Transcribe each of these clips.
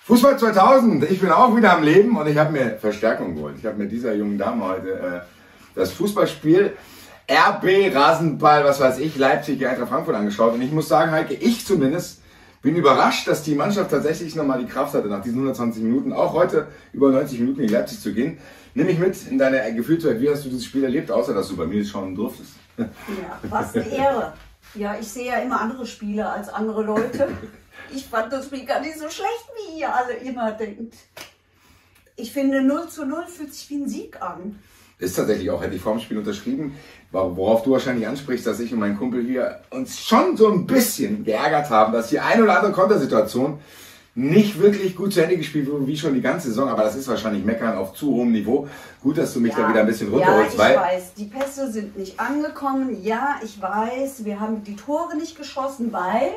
Fußball 2000, ich bin auch wieder am Leben und ich habe mir Verstärkung geholt. Ich habe mir dieser jungen Dame heute das Fußballspiel RB Rasenball, was weiß ich, Leipzig, Eintracht Frankfurt angeschaut. Und ich muss sagen, Heike, ich zumindest bin überrascht, dass die Mannschaft tatsächlich nochmal die Kraft hatte, nach diesen 120 Minuten, auch heute über 90 Minuten in Leipzig zu gehen. Nimm mich mit in deine Gefühlswelt. Wie hast du dieses Spiel erlebt, außer dass du bei mir schauen durftest? Ja, was eine Ehre. Ja, ich sehe ja immer andere Spiele als andere Leute. Ich fand das Spiel gar nicht so schlecht, wie ihr alle immer denkt. Ich finde 0:0 fühlt sich wie ein Sieg an. Ist tatsächlich auch, hätte ich vor dem Spiel unterschrieben, worauf du wahrscheinlich ansprichst, dass ich und mein Kumpel hier uns schon so ein bisschen geärgert haben, dass die ein oder andere Kontersituation nicht wirklich gut zu Ende gespielt wurde, wie schon die ganze Saison, aber das ist wahrscheinlich Meckern auf zu hohem Niveau. Gut, dass du mich da wieder ein bisschen runterholst. Ja, ich weiß, die Pässe sind nicht angekommen. Ja, ich weiß, wir haben die Tore nicht geschossen, weil...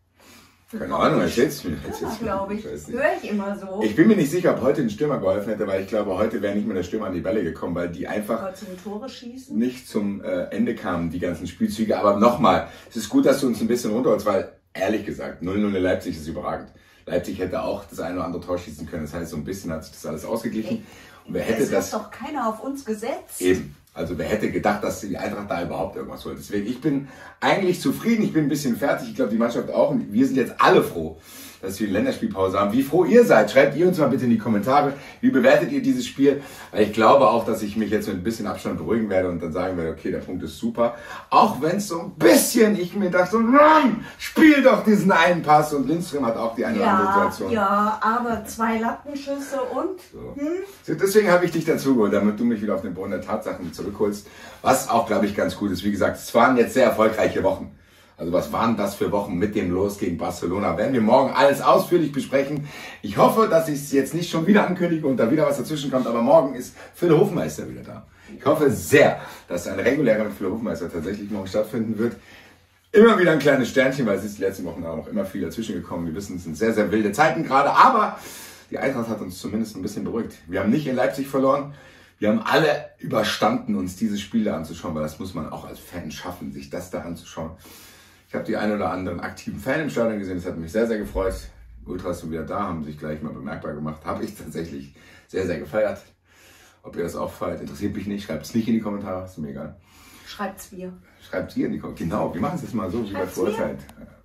Keine Ahnung, erzähl's mir. Glaube ich. Höre ich immer so. Ich bin mir nicht sicher, ob heute ein Stürmer geholfen hätte, weil ich glaube, heute wäre nicht mehr der Stürmer an die Bälle gekommen, weil die einfach zum Tore schießen? Nicht zum Ende kamen, die ganzen Spielzüge. Aber nochmal, es ist gut, dass du uns ein bisschen runterholst, weil, ehrlich gesagt, 0:0 in Leipzig ist überragend. Leipzig hätte auch das eine oder andere Tor schießen können. Das heißt, so ein bisschen hat sich das alles ausgeglichen. Und wer hätte das hat doch keiner auf uns gesetzt. Eben. Also wer hätte gedacht, dass die Eintracht da überhaupt irgendwas holt. Deswegen, ich bin eigentlich zufrieden, ich bin ein bisschen fertig. Ich glaube, die Mannschaft auch. Und wir sind jetzt alle froh, dass wir die Länderspielpause haben. Wie froh ihr seid, schreibt ihr uns mal bitte in die Kommentare. Wie bewertet ihr dieses Spiel? Weil ich glaube auch, dass ich mich jetzt mit ein bisschen Abstand beruhigen werde und dann sagen werde, okay, der Punkt ist super. Auch wenn es so ein bisschen, ich mir dachte, so, Mann, spiel doch diesen einen Pass. Und Lindström hat auch die eine oder andere Situation. Ja, aber 2 Lattenschüsse und... So. Deswegen habe ich dich dazu geholt, damit du mich wieder auf den Boden der Tatsachen zurückholst. Was auch, glaube ich, ganz gut ist. Wie gesagt, es waren jetzt sehr erfolgreiche Wochen. Also was waren das für Wochen mit dem Los gegen Barcelona? Werden wir morgen alles ausführlich besprechen. Ich hoffe, dass ich es jetzt nicht schon wieder ankündige und da wieder was dazwischen kommt. Aber morgen ist Phil Hofmeister wieder da. Ich hoffe sehr, dass ein regulärer mit Phil Hofmeister tatsächlich morgen stattfinden wird. Immer wieder ein kleines Sternchen, weil es ist die letzten Wochen auch noch immer viel dazwischen gekommen. Wir wissen, es sind sehr, sehr wilde Zeiten gerade. Aber die Eintracht hat uns zumindest ein bisschen beruhigt. Wir haben nicht in Leipzig verloren. Wir haben alle überstanden, uns diese Spiele anzuschauen, weil das muss man auch als Fan schaffen, sich das da anzuschauen. Ich habe die ein oder anderen aktiven Fan im Stadion gesehen, das hat mich sehr, sehr gefreut. Ultras sind wieder da, haben sich gleich mal bemerkbar gemacht. Habe ich tatsächlich sehr, sehr gefeiert. Ob ihr das auch feiert, interessiert mich nicht. Schreibt es nicht in die Kommentare, ist mir egal. Schreibt's mir. Schreibt ihr in die Kommentare. Genau, wir machen es jetzt mal so wie bei Verurteilt.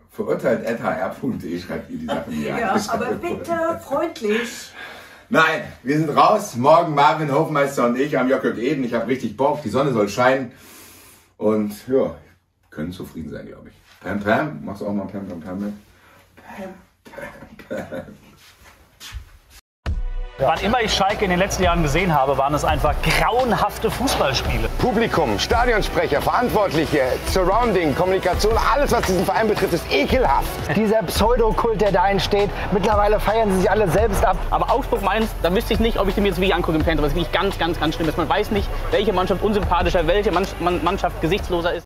Verurteilt@hr.de schreibt ihr die Sachen hier. Ja, aber bitte freundlich. Nein, wir sind raus. Morgen Marvin Hofmeister und ich am Jockelt Eden. Ich habe richtig Bock. Die Sonne soll scheinen. Und ja, können zufrieden sein, glaube ich. Pam Pam, machst du auch mal Pam Pam Pam mit? Pam Pam. Wann immer ich Schalke in den letzten Jahren gesehen habe, waren es einfach grauenhafte Fußballspiele. Publikum, Stadionsprecher, Verantwortliche, Surrounding, Kommunikation, alles was diesen Verein betrifft, ist ekelhaft. Dieser Pseudokult, der da entsteht, mittlerweile feiern sie sich alle selbst ab. Aber Augsburg-Mainz, da wüsste ich nicht, ob ich dem jetzt wirklich angucke im Fernsehen, was wirklich ganz, ganz, ganz schlimm ist. Man weiß nicht, welche Mannschaft unsympathischer, welche Mannschaft gesichtsloser ist.